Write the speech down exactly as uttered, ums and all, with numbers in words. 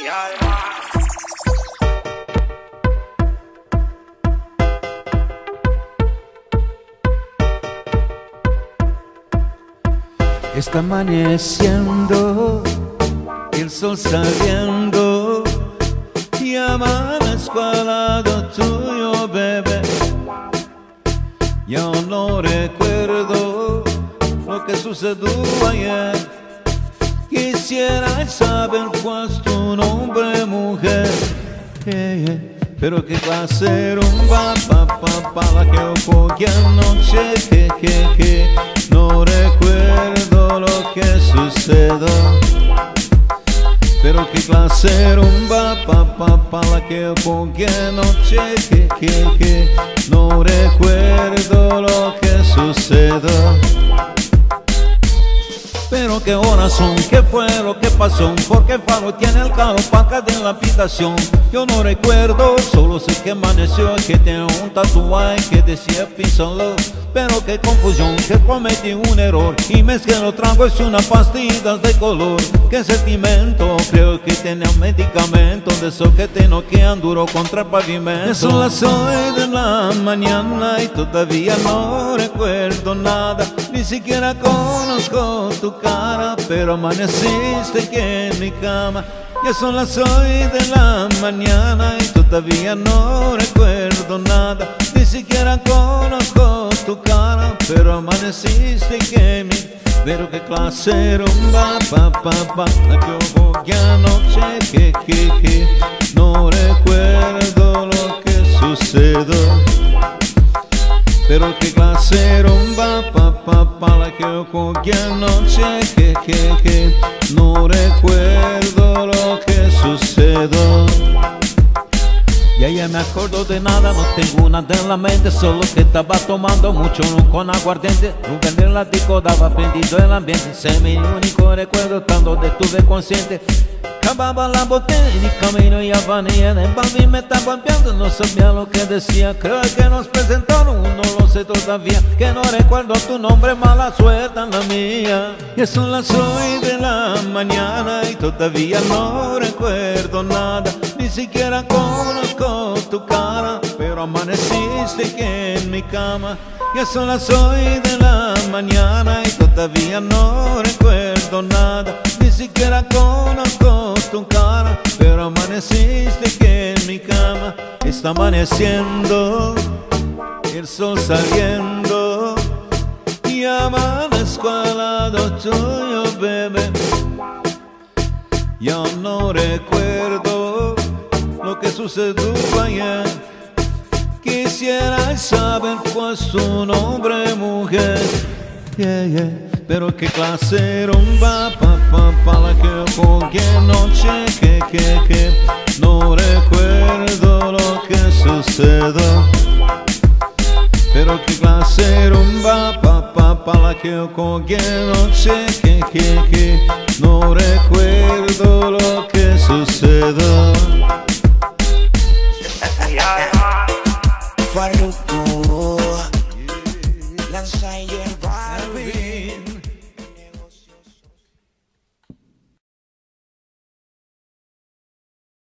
Está amaneciendo, el sol saliendo, y amanezco al lado tuyo, bebé. Yo no recuerdo lo que sucedió ayer. Quisiera saber cuál es tu nombre, mujer. Yeah, yeah. Pero qué clase rumba, pa, pa, pa, la que hubo que anoche, que, que, que no recuerdo lo que sucedió. Pero qué clase rumba, pa, pa, pa, la que hubo que anoche, que, que, que no recuerdo lo que sucedió. Pero qué horas son, qué fue lo que pasó, porque Faro tiene el carro pa' acá de la habitación. Yo no recuerdo, solo sé que amaneció, que tenía un tatuaje que decía Peace and Love. Pero qué confusión, que cometí un error y mezclé los tragos y unas pastillas de color. Qué sentimiento, creo que tenía un medicamento de esos que te noquean duro contra el pavimento. Son las ocho de la mañana y todavía no recuerdo nada, ni siquiera conozco tu cara, pero amaneciste aquí en mi cama. Ya son las ocho de la mañana y todavía no recuerdo nada, ni siquiera conozco tu cara, pero amaneciste aquí en mi. Pero qué clase rumba, pa, pa, pa, la que hubo que anoche, que, que, que no recuerdo lo que sucedió. Pero qué clase rumba, pa, pa, pa, la que hubo que anoche, que, que, que no recuerdo lo que sucedió. Ya ya me acuerdo de nada, no tengo nada en la mente, solo que estaba tomando mucho ron con aguardiente. Nunca en el látigo daba prendido el ambiente, ese mi único recuerdo estando donde estuve consciente. Acababa la botella y camino y avanía en el baño me estaba golpeando, no sabía lo que decía. Creo que nos presentaron, no lo sé todavía, que no recuerdo tu nombre, mala suerte en la mía. Ya son las ocho de la mañana y todavía no recuerdo nada, ni siquiera conozco tu cara, pero amaneciste aquí en mi cama. Ya son las ocho de la mañana y todavía no recuerdo nada, ni siquiera conozco tu cara, pero amaneciste aquí en mi cama. Está amaneciendo, el sol saliendo, y amanezco al lado tuyo, bebé. Yo no recuerdo lo que sucedió ayer. Quisiera saber cuál es tu nombre, mujer. Yeah, yeah. Pero qué clase rumba, pa, pa, pa, la que hubo que noche, que, que, que no recuerdo lo que sucedió. Pero qué clase rumba, pa, pa, pa, la que hubo que noche, que, que, que no recuerdo lo que sucedió. Faro